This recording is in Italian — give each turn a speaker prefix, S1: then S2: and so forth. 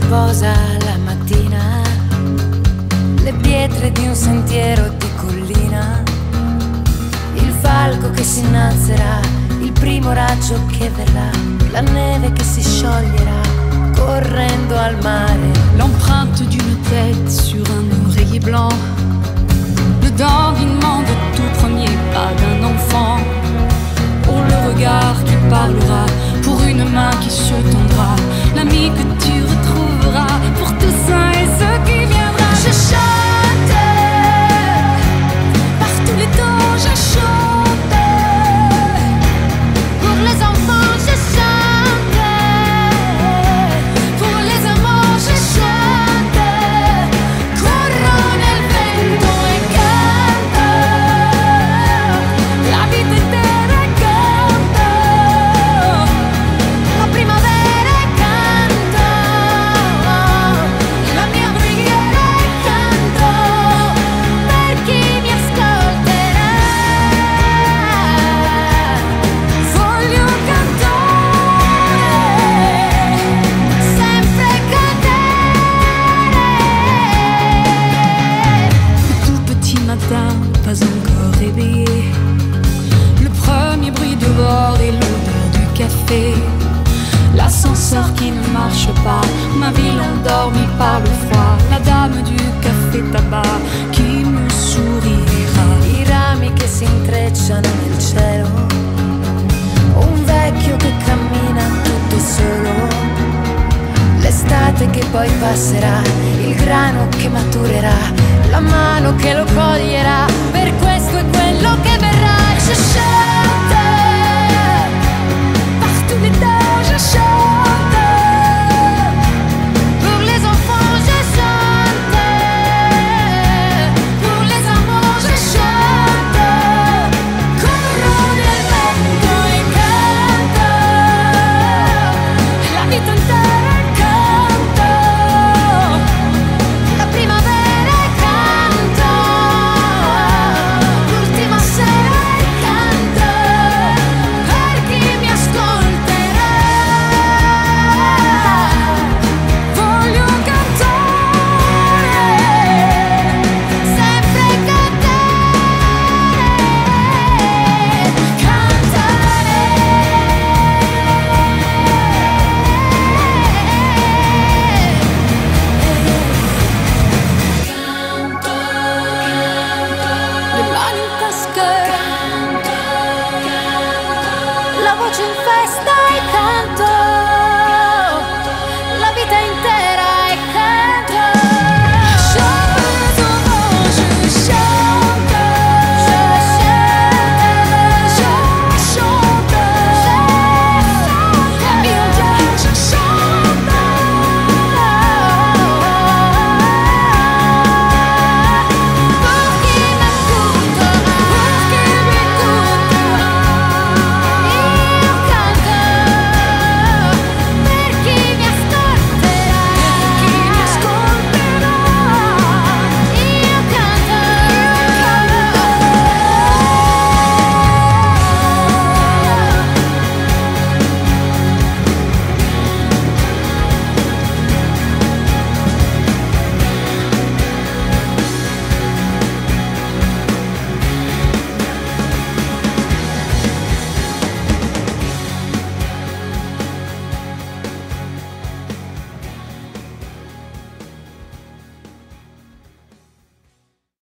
S1: posa la mattina, le pietre di un sentiero di collina, il falco che si innalzerà, il primo raggio che verrà, la neve che si scioglierà correndo al mare,
S2: l'empreinte d'une tête sur un oreiller blanc, le dandinement de tout premier pas d'un enfant, pour le regard qui parlera, pour une main qui se tendra, l'ami que tu retrouveras, pour tout ça et ce qui viendra. Je chante par tous les temps, je chante pour les enfants, je chante pour les amants, je chante. Corro nel vento e canto la vita intera e canto la primavera e canto la mia preghiera e canto per chi mi ascolterà. Voglio cantare sempre con te. Le tout petit matin, pas encore réveillé, le premier bruit dehors et l'odeur du café, l'ascenseur qui ne marche pas, ma ville endormie par le froid, la dame du café tabac qui me sourira.
S1: i rami che si intrecciano nel cielo, un vecchio che cammina tutto solo, l'estate che poi passerà, il grano che maturerà, la mano che lo coglierà, per questo e quello che verrà. Je chante par tous les temps, je chante pour les enfants, je chante pour les amants, je chante. Corro nel vento e canto la vita intera e canto la primavera e canto l'ultima sera e canto per chi mi ascolterà. Voglio cantare sempre con te, cantare. Le mani in tasca, la voce in festa e canto.